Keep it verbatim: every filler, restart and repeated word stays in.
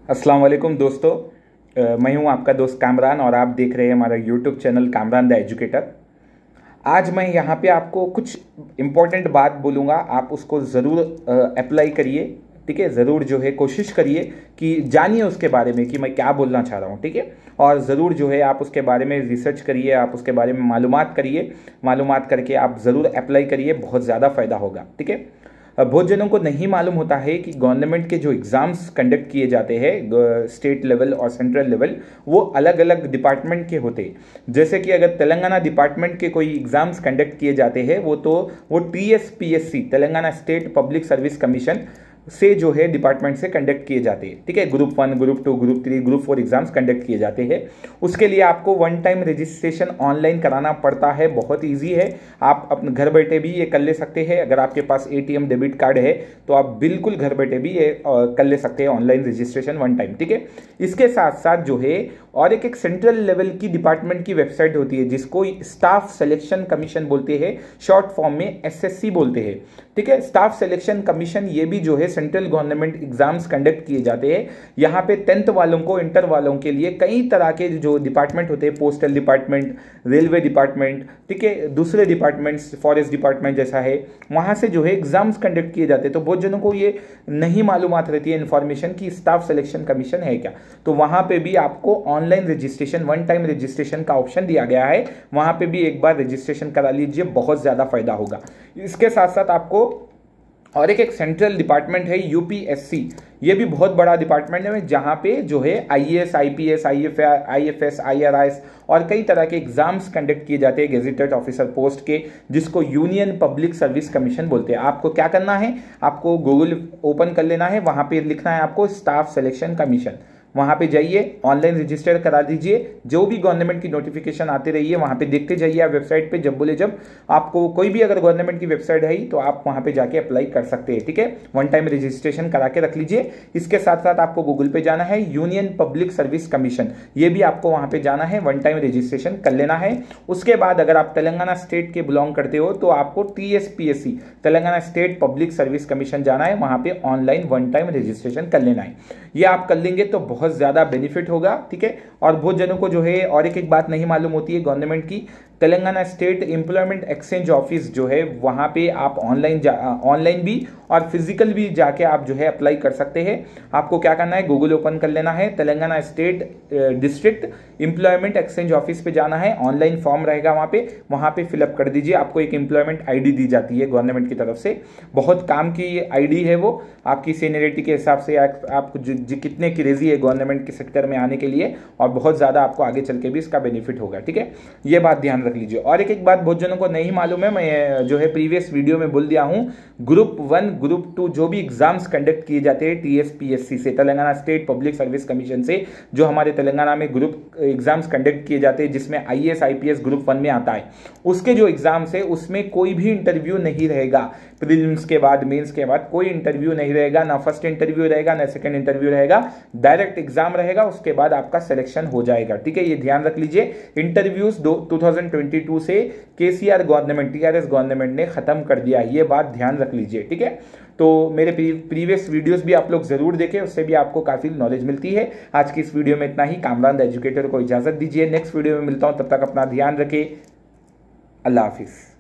अस्सलाम वालेकुम दोस्तों। अ, मैं हूं आपका दोस्त कामरान और आप देख रहे हैं हमारा YouTube channel Kamran the educator. आज मैं यहां पे आपको कुछ इम्पोर्टेंट बात बोलूँगा, आप उसको ज़रूर अप्लाई करिए। ठीक है, ज़रूर जो है कोशिश करिए कि जानिए उसके बारे में कि मैं क्या बोलना चाह रहा हूँ। ठीक है, और ज़रूर जो है आप उसके बारे में रिसर्च करिए, आप उसके बारे में मालूमात करिए। मालूमात करके आप ज़रूर अप्लाई करिए, बहुत ज़्यादा फ़ायदा होगा। ठीक है, बहुत जनों को नहीं मालूम होता है कि गवर्नमेंट के जो एग्ज़ाम्स कंडक्ट किए जाते हैं स्टेट लेवल और सेंट्रल लेवल, वो अलग अलग डिपार्टमेंट के होते हैं। जैसे कि अगर तेलंगाना डिपार्टमेंट के कोई एग्ज़ाम्स कंडक्ट किए जाते हैं वो तो वो T S P S C Telangana state public service commission से जो है डिपार्टमेंट से कंडक्ट किए जाते हैं। ठीक है, group one, group two, group three, group four exams conduct किए जाते हैं। उसके लिए आपको वन टाइम रजिस्ट्रेशन ऑनलाइन कराना पड़ता है। बहुत इजी है, आप अपने घर बैठे भी ये कर ले सकते हैं। अगर आपके पास एटीएम डेबिट कार्ड है तो आप बिल्कुल घर बैठे भी ये कर ले सकते हैं ऑनलाइन रजिस्ट्रेशन वन टाइम। ठीक है, इसके साथ साथ जो है और एक एक सेंट्रल लेवल की डिपार्टमेंट की वेबसाइट होती है जिसको स्टाफ सिलेक्शन कमीशन बोलते हैं, शॉर्ट फॉर्म में एस एस सी बोलते हैं। ठीक है, स्टाफ सिलेक्शन कमीशन ये भी जो है सेंट्रल गवर्नमेंट एग्जाम्स कंडक्ट किए जाते हैं। यहाँ पे टेंथ वालों को, इंटर वालों के लिए कई तरह के जो डिपार्टमेंट होते हैं, पोस्टल डिपार्टमेंट, रेलवे डिपार्टमेंट, ठीक है, दूसरे डिपार्टमेंट्स, फॉरेस्ट डिपार्टमेंट जैसा है, वहाँ से जो है एग्जाम्स कंडक्ट किए जाते हैं। तो बहुत जनों को ये नहीं मालूमात रहती है इन्फॉर्मेशन कि स्टाफ सिलेक्शन कमीशन है क्या। तो वहाँ पे भी आपको online registration, one time registration का ऑप्शन दिया गया है। वहाँ पे भी एक बार रजिस्ट्रेशन करा लीजिए, बहुत ज़्यादा फायदा होगा। इसके साथ साथ आपको और एक एक सेंट्रल डिपार्टमेंट है यू पी एस सी, ये भी बहुत बड़ा डिपार्टमेंट है जहाँ पे जो है I A S, I P S, I F I F S, I R S और कई तरह के एग्जाम्स कंडक्ट किए जाते हैं गेजेटेड ऑफिसर पोस्ट के, जिसको यूनियन पब्लिक सर्विस कमीशन बोलते हैं। आपको क्या करना है, आपको गूगल ओपन कर लेना है, वहाँ पे लिखना है आपको स्टाफ सिलेक्शन कमीशन। वहाँ पे जाइए, ऑनलाइन रजिस्टर करा दीजिए। जो भी गवर्नमेंट की नोटिफिकेशन आती रही है वहाँ पे देखते जाइए आप वेबसाइट पे, जब बोले जब आपको कोई भी अगर गवर्नमेंट की वेबसाइट है तो आप वहाँ पे जाके अप्लाई कर सकते हैं। ठीक है, वन टाइम रजिस्ट्रेशन करा के रख लीजिए। इसके साथ साथ आपको गूगल पे जाना है, यूनियन पब्लिक सर्विस कमीशन, ये भी आपको वहाँ पे जाना है, वन टाइम रजिस्ट्रेशन कर लेना है। उसके बाद अगर आप तेलंगाना स्टेट के बिलोंग करते हो तो आपको T S P S C Telangana state public service commission जाना है, वहाँ पे ऑनलाइन वन टाइम रजिस्ट्रेशन कर लेना है। ये आप कर लेंगे तो बहुत ज़्यादा बेनिफिट होगा। ठीक है, और बहुत जनों को जो है और एक एक बात नहीं मालूम होती है गवर्नमेंट की, Telangana state employment exchange office जो है वहाँ पे आप ऑनलाइन ऑनलाइन भी और फिजिकल भी जाके आप जो है अप्लाई कर सकते हैं। आपको क्या करना है, गूगल ओपन कर लेना है, Telangana state district employment exchange office पे जाना है, ऑनलाइन फॉर्म रहेगा वहाँ पे, वहाँ पे फिलअप कर दीजिए। आपको एक एम्प्लॉयमेंट आईडी दी जाती है गवर्नमेंट की तरफ से, बहुत काम की आईडी है वो, आपकी सीनियरिटी के हिसाब से आपको कितने क्रेजी है गवर्नमेंट के सेक्टर में आने के लिए, और बहुत ज़्यादा आपको आगे चल के भी इसका बेनिफिट होगा। ठीक है, ये बात ध्यान रख लीजिए। और एक एक बात बहुत जनों को नहीं मालूम है, मैं जो है प्रीवियस वीडियो में बोल दिया हूँ, ग्रुप वन, ग्रुप टू जो भी एग्जाम्स कंडक्ट किए जाते हैं T S P S C से, Telangana state public service commission से, जो हमारे तेलंगाना में ग्रुप एग्जाम्स कंडक्ट किए जाते हैं जिसमें I A S, I P S group one में आता है, उसके जो एग्जाम्स है उसमें कोई भी इंटरव्यू नहीं रहेगा। प्रीलिम्स के बाद, मेंस के बाद कोई इंटरव्यू नहीं रहेगा, ना फर्स्ट इंटरव्यू रहेगा ना सेकंड इंटरव्यू रहेगा, डायरेक्ट एग्जाम रहेगा, उसके बाद आपका सिलेक्शन हो जाएगा। ठीक है, ये ध्यान रख लीजिए। Interviews two thousand twenty two से K C R government, T R S government ने खत्म कर दिया, ये बात ध्यान रख लीजिए। ठीक है, तो मेरे प्रीवियस वीडियोस भी आप लोग जरूर देखें, उससे भी आपको काफी नॉलेज मिलती है। आज की इस वीडियो में इतना ही। कामरान द एजुकेटर को इजाजत दीजिए, नेक्स्ट वीडियो में मिलता हूं, तब तक अपना ध्यान रखें। अल्लाह हाफिज।